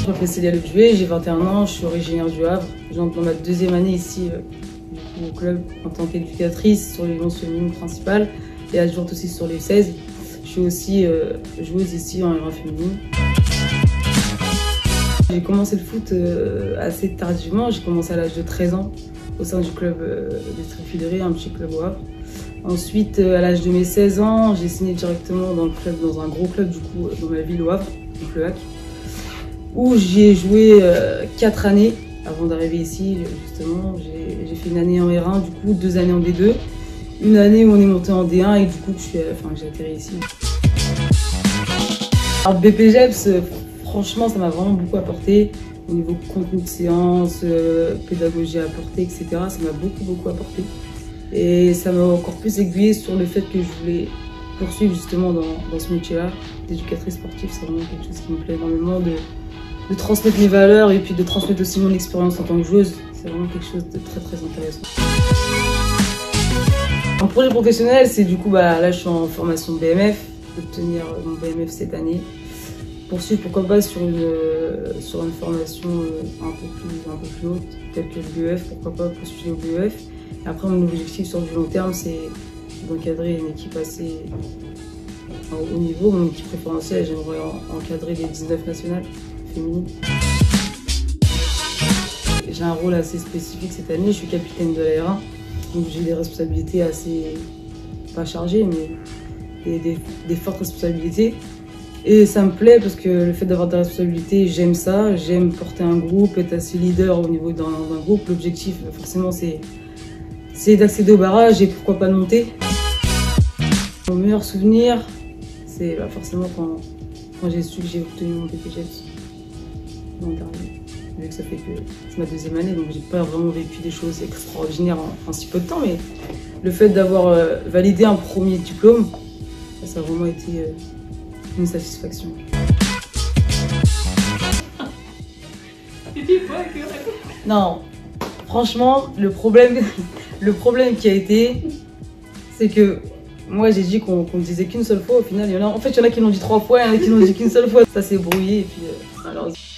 Je m'appelle Célia Lebuet, j'ai 21 ans, je suis originaire du Havre. J'entre dans ma deuxième année ici au club en tant qu'éducatrice sur les 11 féminines principales et adjointe aussi sur les 16. Je suis aussi joueuse ici en R1 féminine. J'ai commencé le foot assez tardivement, j'ai commencé à l'âge de 13 ans au sein du club des Trifidérés, un petit club au Havre. Ensuite, à l'âge de mes 16 ans, j'ai signé directement dans le club, dans un gros club du coup, dans ma ville au Havre, donc le HAC, où j'y ai joué 4 années avant d'arriver ici. Justement, j'ai fait une année en R1, du coup 2 années en D2, une année où on est monté en D1 et du coup j'ai atterri ici. Alors BPGEPS, franchement, ça m'a vraiment beaucoup apporté au niveau contenu de séance, pédagogie à apporter, etc. Ça m'a beaucoup apporté. Et ça m'a encore plus aiguillée sur le fait que je voulais poursuivre justement dans ce métier-là, d'éducatrice sportive. C'est vraiment quelque chose qui me plaît énormément, de transmettre mes valeurs et puis de transmettre aussi mon expérience en tant que joueuse. C'est vraiment quelque chose de très intéressant. En projet professionnel, c'est du coup, là je suis en formation BMF, d'obtenir mon BMF cette année. Poursuivre pourquoi pas sur une formation un peu plus haute, telle que le BEF, pourquoi pas poursuivre au BEF. Et après, mon objectif sur du long terme, c'est d'encadrer une équipe assez haut niveau, mon équipe préférentielle. J'aimerais encadrer les 19 nationales féminines. J'ai un rôle assez spécifique cette année, je suis capitaine de la R1, donc j'ai des responsabilités assez, pas chargées, mais des fortes responsabilités. Et ça me plaît parce que le fait d'avoir des responsabilités, j'aime ça, j'aime porter un groupe, être assez leader au niveau d'un groupe. L'objectif, forcément, c'est d'accéder au barrage et pourquoi pas de monter. Mon meilleur souvenir, c'est forcément quand j'ai su que j'ai obtenu mon BPGEPS l'an dernier. Vu que ça fait que c'est ma deuxième année, donc j'ai pas vraiment vécu des choses extraordinaires en si peu de temps, mais le fait d'avoir validé un premier diplôme, ça a vraiment été une satisfaction. Non, franchement, le problème qui a été, c'est que moi j'ai dit qu'on ne disait qu'une seule fois. Au final, il y en a qui l'ont dit 3 fois, il y en a qui l'ont dit qu'une seule fois. Ça s'est brouillé et puis malheureusement.